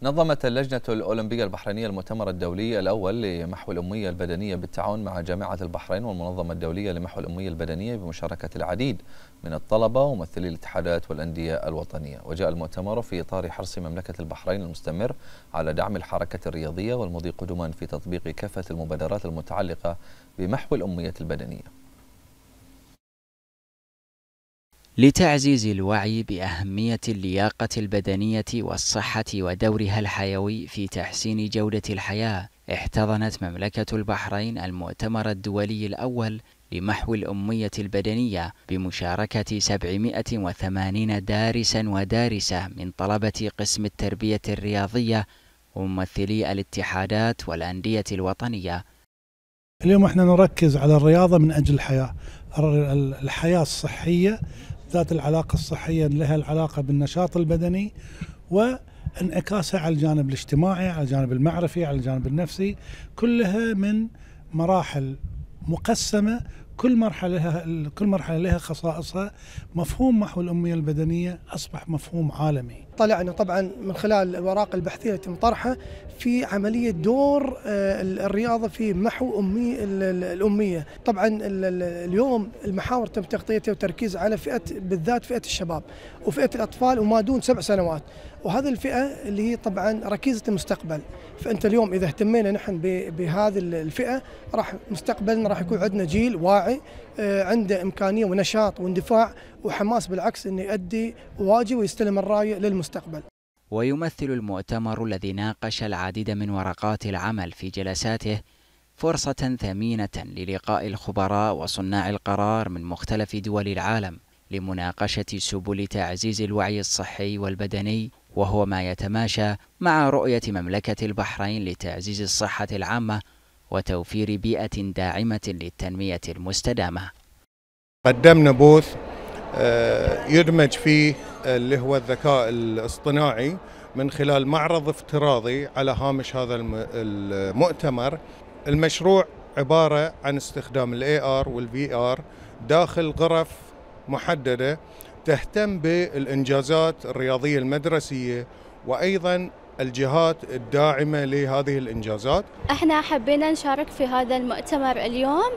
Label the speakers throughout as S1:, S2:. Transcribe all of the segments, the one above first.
S1: نظمت اللجنة الأولمبية البحرينية المؤتمر الدولي الأول لمحو الأمية البدنية بالتعاون مع جامعة البحرين والمنظمة الدولية لمحو الأمية البدنية بمشاركة العديد من الطلبة وممثلي الاتحادات والأندية الوطنية. وجاء المؤتمر في إطار حرص مملكة البحرين المستمر على دعم الحركة الرياضية والمضي قدما في تطبيق كافة المبادرات المتعلقة بمحو الأمية البدنية.
S2: لتعزيز الوعي بأهمية اللياقة البدنية والصحة ودورها الحيوي في تحسين جودة الحياة، احتضنت مملكة البحرين المؤتمر الدولي الأول لمحو الأمية البدنية بمشاركة 780 دارسا ودارسة من طلبة قسم التربية الرياضية وممثلي الاتحادات والأندية الوطنية.
S3: اليوم احنا نركز على الرياضة من أجل الحياة الصحية ذات العلاقة الصحية لها العلاقة بالنشاط البدني وانعكاسها على الجانب الاجتماعي، على الجانب المعرفي، على الجانب النفسي، كلها من مراحل مقسمة، كل مرحلة لها خصائصها. مفهوم محو الأمية البدنية أصبح مفهوم عالمي.
S4: طلعنا طبعا من خلال الأوراق البحثية التي مطرحة في عملية دور الرياضة في محو الأمية. طبعا اليوم المحاور تم تغطيتها وتركيز على بالذات فئة الشباب وفئة الأطفال وما دون 7 سنوات، وهذه الفئة اللي هي طبعا ركيزة المستقبل. فأنت اليوم إذا اهتمينا نحن بهذه الفئة مستقبلنا راح يكون عندنا جيل واعي عنده إمكانية ونشاط واندفاع وحماس بالعكس أنه يؤدي واجب ويستلم الراية للمستقبل.
S2: ويمثل المؤتمر الذي ناقش العديد من ورقات العمل في جلساته فرصة ثمينة للقاء الخبراء وصناع القرار من مختلف دول العالم لمناقشة سبل تعزيز الوعي الصحي والبدني، وهو ما يتماشى مع رؤية مملكة البحرين لتعزيز الصحة العامة وتوفير بيئة داعمة للتنمية المستدامة.
S5: قدمنا بوث يدمج فيه اللي هو الذكاء الاصطناعي من خلال معرض افتراضي على هامش هذا المؤتمر. المشروع عبارة عن استخدام الAR والVR داخل غرف محددة تهتم بالإنجازات الرياضية المدرسية وأيضا الجهات الداعمة لهذه الإنجازات.
S6: احنا حبينا نشارك في هذا المؤتمر اليوم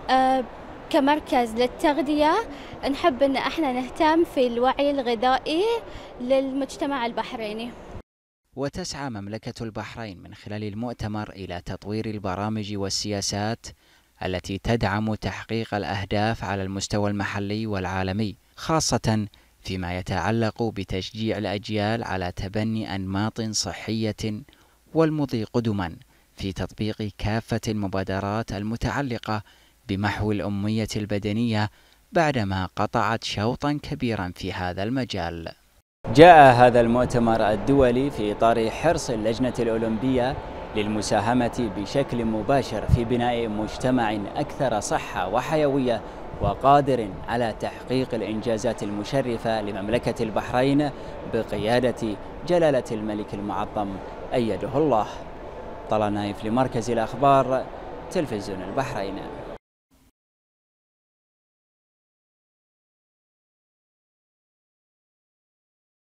S6: كمركز للتغذية. نحب ان احنا نهتم في الوعي الغذائي للمجتمع البحريني.
S2: وتسعى مملكة البحرين من خلال المؤتمر إلى تطوير البرامج والسياسات التي تدعم تحقيق الأهداف على المستوى المحلي والعالمي، خاصة فيما يتعلق بتشجيع الأجيال على تبني أنماط صحية والمضي قدما في تطبيق كافة المبادرات المتعلقة بمحو الأمية البدنية بعدما قطعت شوطا كبيرا في هذا المجال. جاء هذا المؤتمر الدولي في إطار حرص اللجنة الأولمبية للمساهمة بشكل مباشر في بناء مجتمع أكثر صحة وحيوية وقادر على تحقيق الإنجازات المشرفة لمملكة البحرين بقيادة جلالة الملك المعظم أيده الله. طلال نايف لمركز الأخبار تلفزيون البحرين.